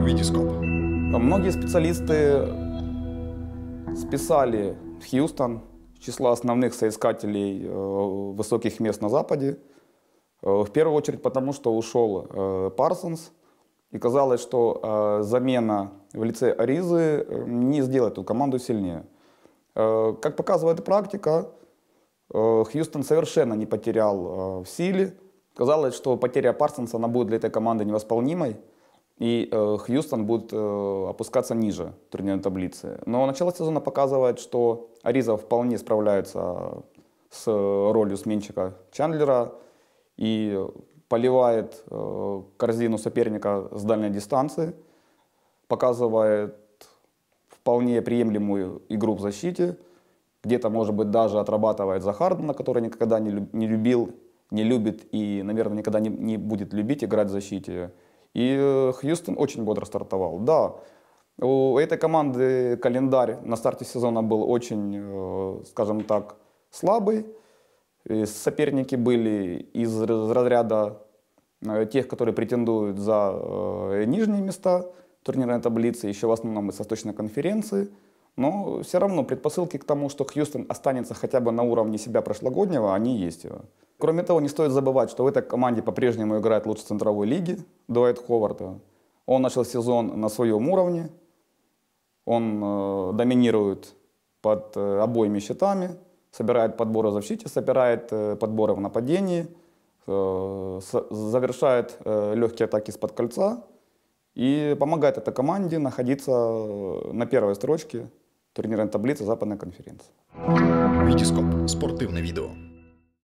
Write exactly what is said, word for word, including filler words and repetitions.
Витископ. Многие специалисты списали Хьюстон с числа основных соискателей высоких мест на Западе. В первую очередь потому, что ушел Парсонс. И казалось, что замена в лице Аризы не сделает эту команду сильнее. Как показывает практика, Хьюстон совершенно не потерял в силе. Казалось, что потеря Парсонса она будет для этой команды невосполнимой. И э, Хьюстон будет э, опускаться ниже турнирной таблицы. Но начало сезона показывает, что Ариза вполне справляется с ролью сменщика Чандлера и поливает э, корзину соперника с дальней дистанции, показывает вполне приемлемую игру в защите, где-то, может быть, даже отрабатывает за Хардена, который никогда не, люб, не любил, не любит и, наверное, никогда не, не будет любить играть в защите. И Хьюстон очень бодро стартовал. Да, у этой команды календарь на старте сезона был очень, скажем так, слабый. И соперники были из разряда тех, которые претендуют за нижние места турнирной таблицы, еще в основном из Восточной конференции. Но все равно предпосылки к тому, что Хьюстон останется хотя бы на уровне себя прошлогоднего, они есть. Кроме того, не стоит забывать, что в этой команде по-прежнему играет лучший центровой лиги Дуайт Ховард. Он начал сезон на своем уровне, он э, доминирует под э, обоими щитами, собирает подборы в защите, собирает э, подборы в нападении, э, с, завершает э, легкие атаки из-под кольца и помогает этой команде находиться на первой строчке турнирной таблицы Западной конференции. Витископ. Спортивне відео.